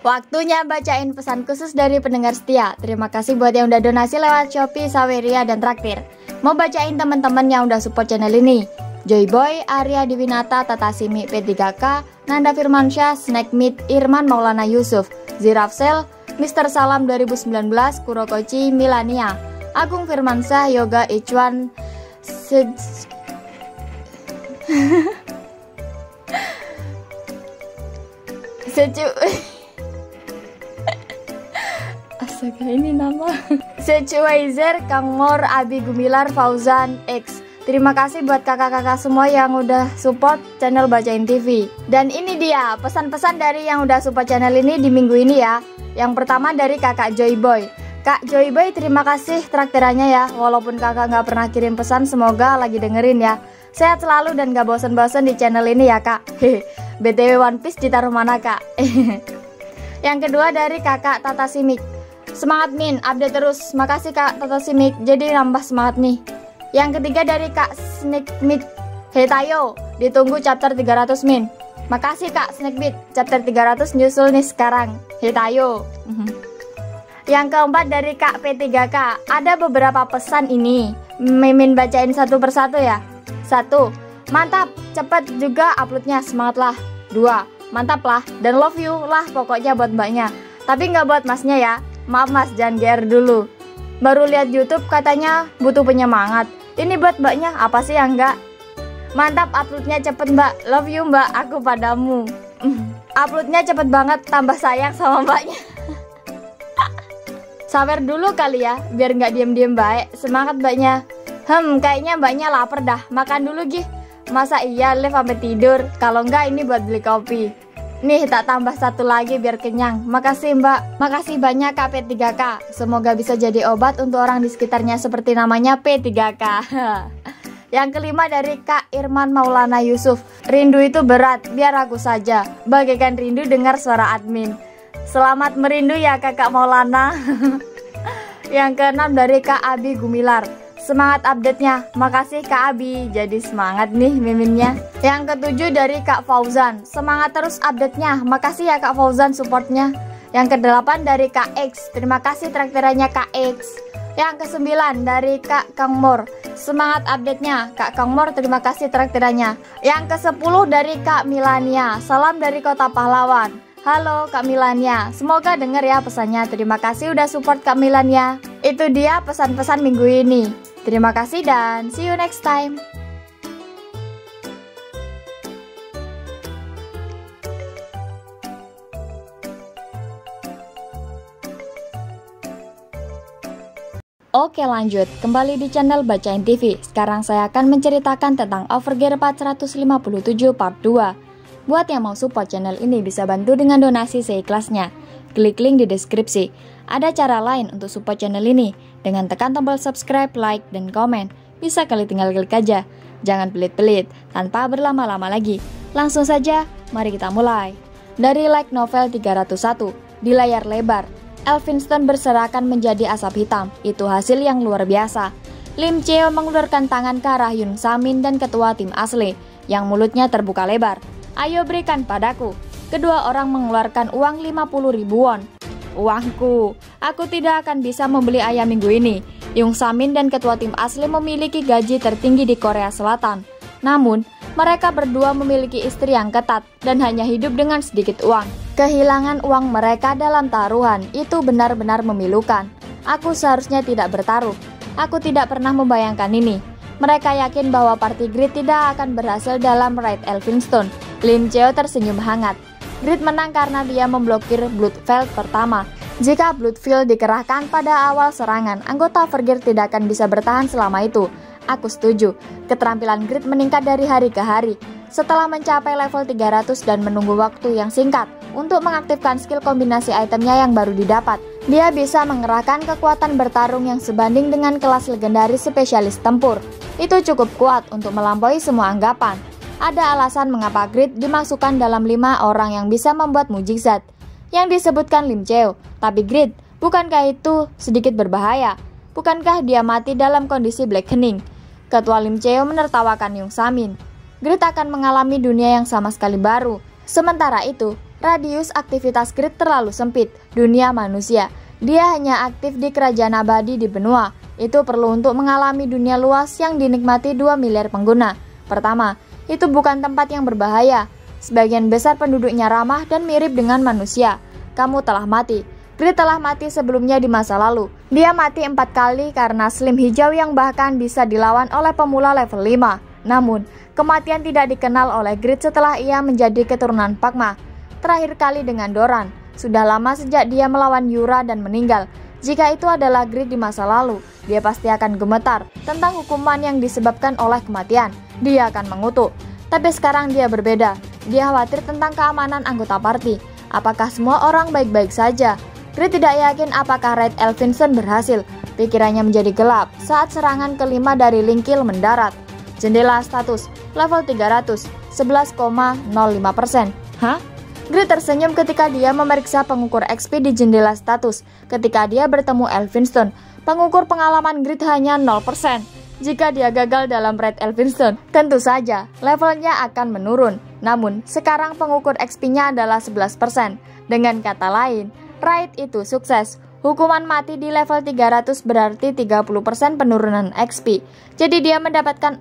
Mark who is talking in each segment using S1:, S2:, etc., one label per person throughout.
S1: Waktunya bacain pesan khusus dari pendengar setia. Terima kasih buat yang udah donasi lewat Shopee, Saweria, dan Traktir. Mau bacain teman-teman yang udah support channel ini. Joyboy, Arya Diwinata, Tata Simi, P3K, Nanda Firmansyah, Snack Meat, Irman Maulana Yusuf, Zirafsel, Mr. Salam 2019, Kurokoci, Milania, Agung Firmansyah, Yoga Ichwan, Astaga, ini nama Secuaizer, Kang Mor, Abi Gumilar, Fauzan, X. Terima kasih buat kakak-kakak semua yang udah support channel Bacain TV. Dan ini dia pesan-pesan dari yang udah support channel ini di minggu ini ya. Yang pertama dari kakak Joyboy. Kak Joyboy, terima kasih traktirannya ya. Walaupun kakak nggak pernah kirim pesan, semoga lagi dengerin ya. Sehat selalu dan gak bosen-bosen di channel ini ya kak. BTW One Piece ditaruh mana kak? Yang kedua dari kakak Tata Simik. Semangat Min, update terus. Makasih Kak Tata Simik, jadi nambah semangat nih. Yang ketiga dari Kak Snack Meat. Hey Tayo, ditunggu chapter 300 Min. Makasih Kak Snack Meat, chapter 300 nyusul nih sekarang. Hey Tayo. Yang keempat dari Kak P3K. Ada beberapa pesan ini. Mimin bacain satu persatu ya. 1. Mantap, cepat juga uploadnya, semangat lah. 2. Mantap lah, dan love you lah pokoknya buat mbaknya. Tapi nggak buat masnya ya. Maaf mas, jangan GR dulu. Baru lihat YouTube katanya butuh penyemangat. Ini buat mbaknya, apa sih yang enggak? Mantap, uploadnya cepet mbak. Love you mbak, aku padamu. Uploadnya cepet banget, tambah sayang sama mbaknya. Sabar dulu kali ya, biar nggak diem-diem baik. Semangat mbaknya. Kayaknya mbaknya lapar dah. Makan dulu gih. Masa iya live sampai tidur? Kalau enggak ini buat beli kopi. Nih tak tambah satu lagi biar kenyang. Makasih mbak. Makasih banyak Kak P3K. Semoga bisa jadi obat untuk orang di sekitarnya seperti namanya P3K. Yang kelima dari Kak Irman Maulana Yusuf. Rindu itu berat, biar aku saja. Bagaikan rindu dengar suara admin. Selamat merindu ya Kakak Maulana. Yang keenam dari Kak Abi Gumilar. Semangat update-nya, makasih Kak Abi. Jadi semangat nih miminnya. Yang ketujuh dari Kak Fauzan. Semangat terus update-nya, makasih ya Kak Fauzan supportnya. Yang kedelapan dari Kak X. Terima kasih traktirannya Kak X. Yang kesembilan dari Kak Kang Mor. Semangat update-nya Kak Kang Mor, terima kasih traktirannya. Yang ke-10 dari Kak Milania. Salam dari Kota Pahlawan. Halo Kak Milania, semoga denger ya pesannya. Terima kasih udah support Kak Milania. Itu dia pesan-pesan minggu ini. Terima kasih dan see you next time. Oke lanjut, kembali di channel Bacain TV. Sekarang saya akan menceritakan tentang Overgear 457 part 2. Buat yang mau support channel ini bisa bantu dengan donasi seikhlasnya. Klik link di deskripsi. Ada cara lain untuk support channel ini dengan tekan tombol subscribe, like, dan komen. Bisa kali tinggal klik aja. Jangan pelit-pelit, tanpa berlama-lama lagi. Langsung saja, mari kita mulai. Dari light novel 301, di layar lebar, Elphinstone berserakan menjadi asap hitam. Itu hasil yang luar biasa. Lim Cheo mengulurkan tangan ke arah Yun Samin dan ketua tim asli, yang mulutnya terbuka lebar. Ayo berikan padaku. Kedua orang mengeluarkan uang 50.000 won. Uangku, aku tidak akan bisa membeli ayam minggu ini. Yung Samin dan ketua tim asli memiliki gaji tertinggi di Korea Selatan. Namun, mereka berdua memiliki istri yang ketat dan hanya hidup dengan sedikit uang. Kehilangan uang mereka dalam taruhan itu benar-benar memilukan. Aku seharusnya tidak bertaruh. Aku tidak pernah membayangkan ini. Mereka yakin bahwa Party Grid tidak akan berhasil dalam raid Elphinstone. Lim Cheo tersenyum hangat. Grid menang karena dia memblokir Bloodfield pertama. Jika Bloodfield dikerahkan pada awal serangan, anggota Overgear tidak akan bisa bertahan selama itu. Aku setuju. Keterampilan Grid meningkat dari hari ke hari. Setelah mencapai level 300 dan menunggu waktu yang singkat untuk mengaktifkan skill kombinasi itemnya yang baru didapat, dia bisa mengerahkan kekuatan bertarung yang sebanding dengan kelas legendaris spesialis tempur. Itu cukup kuat untuk melampaui semua anggapan. Ada alasan mengapa Grid dimasukkan dalam 5 orang yang bisa membuat mujizat yang disebutkan Lim Cheo. Tapi Grid, bukankah itu sedikit berbahaya? Bukankah dia mati dalam kondisi blackening? Ketua Lim Cheo menertawakan Yung Samin. Grid akan mengalami dunia yang sama sekali baru. Sementara itu, Radius aktivitas Grid terlalu sempit, dunia manusia. Dia hanya aktif di kerajaan abadi di benua. Itu perlu untuk mengalami dunia luas yang dinikmati 2 miliar pengguna. Pertama, itu bukan tempat yang berbahaya. Sebagian besar penduduknya ramah dan mirip dengan manusia. Kamu telah mati. Grid telah mati sebelumnya di masa lalu. Dia mati 4 kali karena slim hijau yang bahkan bisa dilawan oleh pemula level 5. Namun, kematian tidak dikenal oleh Grid setelah ia menjadi keturunan Pakma. Terakhir kali dengan Doran. Sudah lama sejak dia melawan Yura dan meninggal. Jika itu adalah Grid di masa lalu, dia pasti akan gemetar tentang hukuman yang disebabkan oleh kematian. Dia akan mengutuk. Tapi sekarang dia berbeda. Dia khawatir tentang keamanan anggota party. Apakah semua orang baik-baik saja? Grid tidak yakin apakah Raid Elphinstone berhasil. Pikirannya menjadi gelap saat serangan kelima dari Linkil mendarat. Jendela status level 300, 11,05%. Hah? Grid tersenyum ketika dia memeriksa pengukur XP di jendela status. Ketika dia bertemu Elphinstone, pengukur pengalaman Grid hanya 0%. Jika dia gagal dalam Raid Elphinstone, tentu saja levelnya akan menurun. Namun, sekarang pengukur XP-nya adalah 11%. Dengan kata lain, Raid itu sukses. Hukuman mati di level 300 berarti 30% penurunan XP. Jadi dia mendapatkan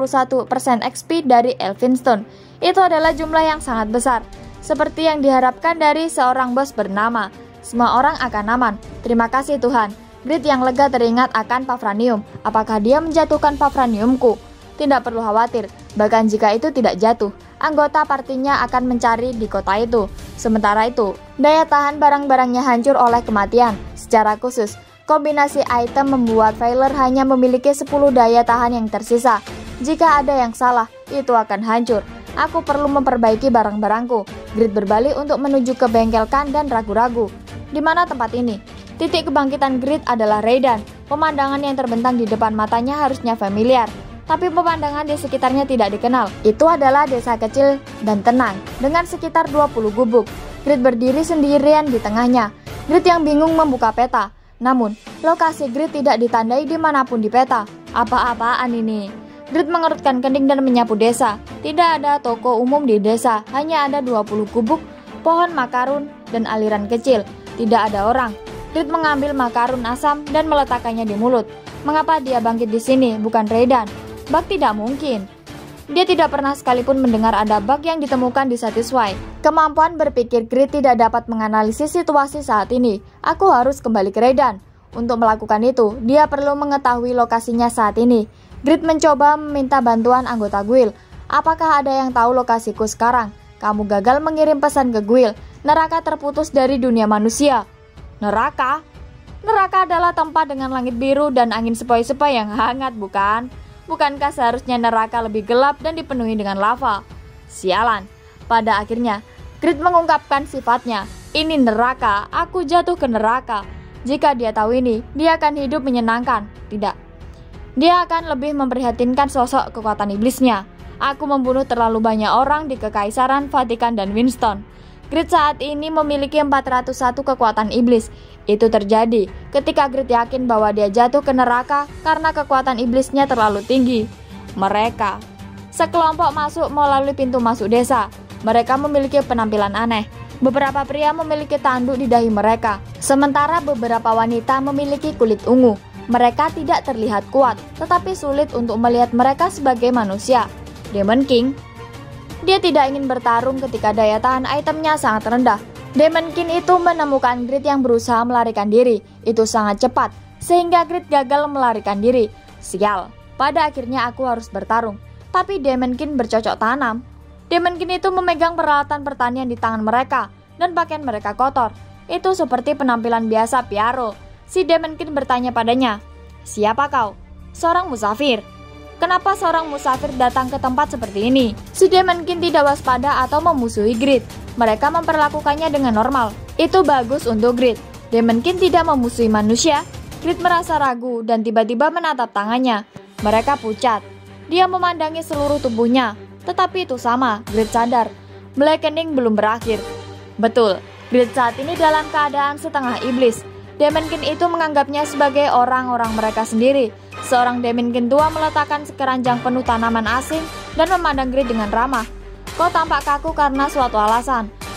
S1: 41% XP dari Elphinstone. Itu adalah jumlah yang sangat besar. Seperti yang diharapkan dari seorang bos bernama. Semua orang akan aman. Terima kasih Tuhan. Grid yang lega teringat akan Pavranium. Apakah dia menjatuhkan Pavraniumku? Tidak perlu khawatir. Bahkan jika itu tidak jatuh, anggota partinya akan mencari di kota itu. Sementara itu, daya tahan barang-barangnya hancur oleh kematian. Secara khusus, kombinasi item membuat Veiler hanya memiliki 10 daya tahan yang tersisa. Jika ada yang salah, itu akan hancur. Aku perlu memperbaiki barang-barangku. Grid berbalik untuk menuju ke bengkel Khan dan ragu-ragu. Di mana tempat ini? Titik kebangkitan Grid adalah Raidan. Pemandangan yang terbentang di depan matanya harusnya familiar. Tapi pemandangan di sekitarnya tidak dikenal. Itu adalah desa kecil dan tenang, dengan sekitar 20 gubuk. Grid berdiri sendirian di tengahnya. Grid yang bingung membuka peta. Namun, lokasi Grid tidak ditandai dimanapun di peta. Apa-apaan ini? Grid mengerutkan kening dan menyapu desa. Tidak ada toko umum di desa, hanya ada 20 gubuk, pohon makarun, dan aliran kecil. Tidak ada orang. Grid mengambil makarun asam dan meletakkannya di mulut. Mengapa dia bangkit di sini, bukan Raidan? Bug tidak mungkin. Dia tidak pernah sekalipun mendengar ada bug yang ditemukan di Satisfy. Kemampuan berpikir Grid tidak dapat menganalisis situasi saat ini. Aku harus kembali ke Raidan. Untuk melakukan itu, dia perlu mengetahui lokasinya saat ini. Grid mencoba meminta bantuan anggota Guild. Apakah ada yang tahu lokasiku sekarang? Kamu gagal mengirim pesan ke Guild. Neraka terputus dari dunia manusia. Neraka? Neraka adalah tempat dengan langit biru dan angin sepoi-sepoi yang hangat, bukan? Bukankah seharusnya neraka lebih gelap dan dipenuhi dengan lava? Sialan. Pada akhirnya, Grid mengungkapkan sifatnya. Ini neraka, aku jatuh ke neraka. Jika dia tahu ini, dia akan hidup menyenangkan. Tidak. Dia akan lebih memprihatinkan sosok kekuatan iblisnya. Aku membunuh terlalu banyak orang di Kekaisaran, Vatikan, dan Winston. Grid saat ini memiliki 401 kekuatan iblis. Itu terjadi ketika Grid yakin bahwa dia jatuh ke neraka karena kekuatan iblisnya terlalu tinggi. Mereka sekelompok masuk melalui pintu masuk desa. Mereka memiliki penampilan aneh. Beberapa pria memiliki tanduk di dahi mereka, sementara beberapa wanita memiliki kulit ungu. Mereka tidak terlihat kuat, tetapi sulit untuk melihat mereka sebagai manusia. Demon King. Dia tidak ingin bertarung ketika daya tahan itemnya sangat rendah. Demon King itu menemukan Grid yang berusaha melarikan diri. Itu sangat cepat, sehingga Grid gagal melarikan diri. Sial, pada akhirnya aku harus bertarung. Tapi Demon King bercocok tanam. Demon King itu memegang peralatan pertanian di tangan mereka, dan pakaian mereka kotor. Itu seperti penampilan biasa Piaro. Si Demon King bertanya padanya, "Siapa kau?" "Seorang musafir." "Kenapa seorang musafir datang ke tempat seperti ini?" Si Demon King tidak waspada atau memusuhi Grid. Mereka memperlakukannya dengan normal. Itu bagus untuk Grid. Demon King tidak memusuhi manusia. Grid merasa ragu dan tiba-tiba menatap tangannya. Mereka pucat. Dia memandangi seluruh tubuhnya. Tetapi itu sama, Grid sadar. Blackening belum berakhir. Betul, Grid saat ini dalam keadaan setengah iblis. Demon King itu menganggapnya sebagai orang-orang mereka sendiri. Seorang Demon King tua meletakkan sekeranjang penuh tanaman asing dan memandang Grid dengan ramah. "Kau tampak kaku karena suatu alasan.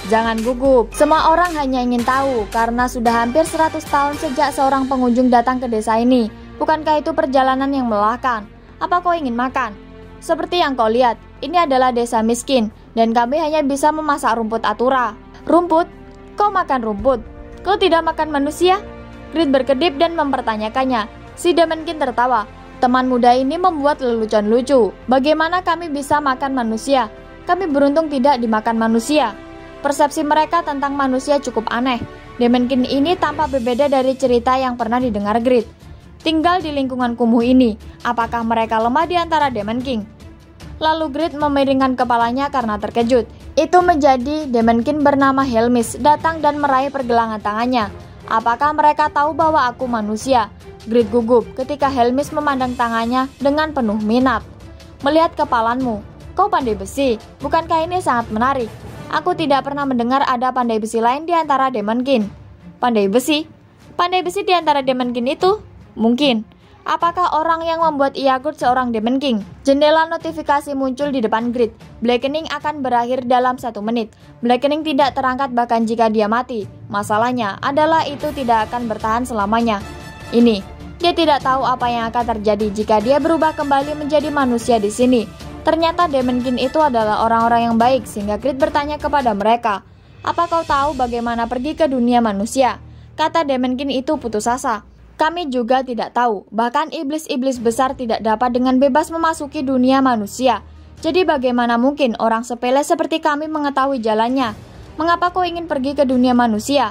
S1: Jangan gugup, semua orang hanya ingin tahu karena sudah hampir 100 tahun sejak seorang pengunjung datang ke desa ini. Bukankah itu perjalanan yang melelahkan? Apa kau ingin makan? Seperti yang kau lihat, ini adalah desa miskin dan kami hanya bisa memasak rumput atura. Rumput? Kau makan rumput? Kau tidak makan manusia? Grit berkedip dan mempertanyakannya. Si Demenkin tertawa. Teman muda ini membuat lelucon lucu. Bagaimana kami bisa makan manusia? Kami beruntung tidak dimakan manusia. Persepsi mereka tentang manusia cukup aneh. Demenkin ini tampak berbeda dari cerita yang pernah didengar Grit. Tinggal di lingkungan kumuh ini, apakah mereka lemah di antara Demenkin? Lalu Grit memiringkan kepalanya karena terkejut. Itu menjadi Demenkin bernama Helmis datang dan meraih pergelangan tangannya. Apakah mereka tahu bahwa aku manusia? Grit gugup ketika Helmis memandang tangannya dengan penuh minat. Melihat kepalanmu, kau pandai besi, bukankah ini sangat menarik? Aku tidak pernah mendengar ada pandai besi lain di antara Demenkin. Pandai besi? Pandai besi di antara Demenkin itu? Mungkin. Apakah orang yang membuat Iagurt seorang Demenkin? Jendela notifikasi muncul di depan Grit. Blackening akan berakhir dalam 1 menit. Blackening tidak terangkat bahkan jika dia mati. Masalahnya adalah itu tidak akan bertahan selamanya. Ini, dia tidak tahu apa yang akan terjadi jika dia berubah kembali menjadi manusia di sini. Ternyata Demenkin itu adalah orang-orang yang baik sehingga Grit bertanya kepada mereka, "Apa kau tahu bagaimana pergi ke dunia manusia?" Kata Demenkin itu putus asa. Kami juga tidak tahu, bahkan iblis-iblis besar tidak dapat dengan bebas memasuki dunia manusia. Jadi bagaimana mungkin orang sepele seperti kami mengetahui jalannya? Mengapa kau ingin pergi ke dunia manusia?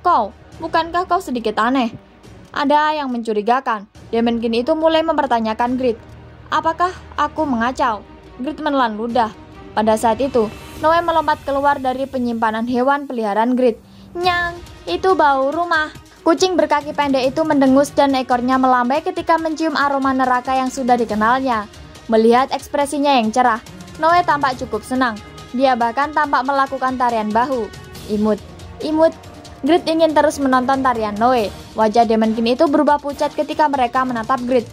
S1: Bukankah kau sedikit aneh? Ada yang mencurigakan. Demenkin itu mulai mempertanyakan Grit. Apakah aku mengacau? Grit menelan ludah. Pada saat itu, Noe melompat keluar dari penyimpanan hewan peliharaan Grit. Nyang, itu bau rumah. Kucing berkaki pendek itu mendengus dan ekornya melambai ketika mencium aroma neraka yang sudah dikenalnya. Melihat ekspresinya yang cerah, Noe tampak cukup senang. Dia bahkan tampak melakukan tarian bahu. Imut, imut. Grit ingin terus menonton tarian Noe. Wajah Demenkin itu berubah pucat ketika mereka menatap Grit.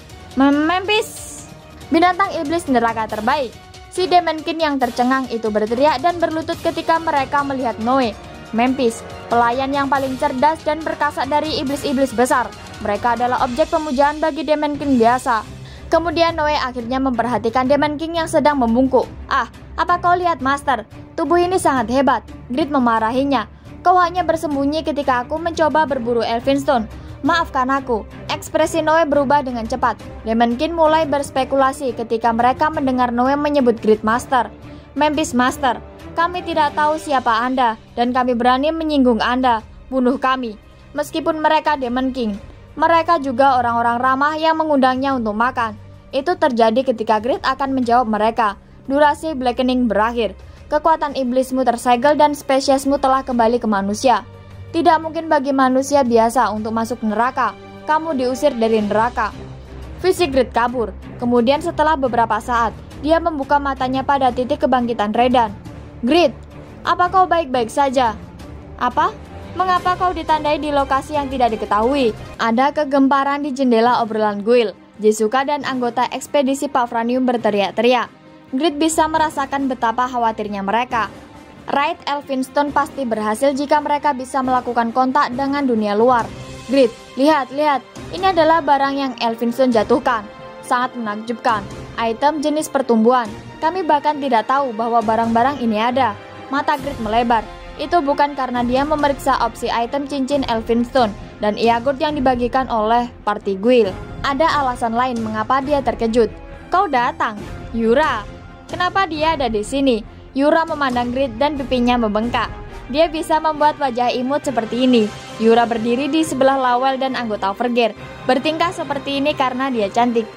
S1: Memphis, binatang iblis neraka terbaik. Si Demenkin yang tercengang itu berteriak dan berlutut ketika mereka melihat Noe. Memphis, pelayan yang paling cerdas dan berkasa dari iblis-iblis besar. Mereka adalah objek pemujaan bagi Demenkin biasa. Kemudian Noe akhirnya memperhatikan Demenkin yang sedang membungkuk. Apa kau lihat, Master? Tubuh ini sangat hebat. Grit memarahinya. Kau hanya bersembunyi ketika aku mencoba berburu Elphinstone. Maafkan aku. Ekspresi Noe berubah dengan cepat. Demenkin mulai berspekulasi ketika mereka mendengar Noe menyebut Grit Master. Memphis Master, kami tidak tahu siapa Anda dan kami berani menyinggung Anda. Bunuh kami. Meskipun mereka Demenkin, mereka juga orang-orang ramah yang mengundangnya untuk makan. Itu terjadi ketika Grit akan menjawab mereka. Durasi Blackening berakhir. Kekuatan iblismu tersegel dan spesiesmu telah kembali ke manusia. Tidak mungkin bagi manusia biasa untuk masuk neraka. Kamu diusir dari neraka. Fisik Grit kabur. Kemudian setelah beberapa saat, dia membuka matanya pada titik kebangkitan Redan. Grit, apa kau baik-baik saja? Apa? Mengapa kau ditandai di lokasi yang tidak diketahui? Ada kegemparan di jendela obrolan Guild. Jisuka dan anggota ekspedisi Pavranium berteriak-teriak. Grit bisa merasakan betapa khawatirnya mereka. Raid Elphinstone pasti berhasil jika mereka bisa melakukan kontak dengan dunia luar. Grit, lihat. Ini adalah barang yang Elphinstone jatuhkan. Sangat menakjubkan. Item jenis pertumbuhan. Kami bahkan tidak tahu bahwa barang-barang ini ada. Mata Grit melebar. Itu bukan karena dia memeriksa opsi item cincin Elphinstone dan Iagurt yang dibagikan oleh party Guild. Ada alasan lain mengapa dia terkejut. Kau datang, Yura. Kenapa dia ada di sini? Yura memandang Grit dan pipinya membengkak. Dia bisa membuat wajah imut seperti ini. Yura berdiri di sebelah Lawel dan anggota Overgear. Bertingkah seperti ini karena dia cantik.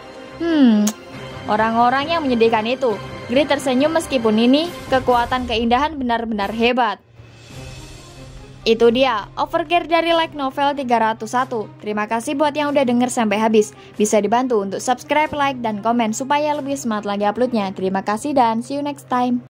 S1: Orang-orang yang menyedihkan itu. Grit tersenyum meskipun ini kekuatan keindahan benar-benar hebat. Itu dia, Overgear dari Like Novel 301. Terima kasih buat yang udah denger sampai habis. Bisa dibantu untuk subscribe, like, dan komen supaya lebih semangat lagi uploadnya. Terima kasih dan see you next time.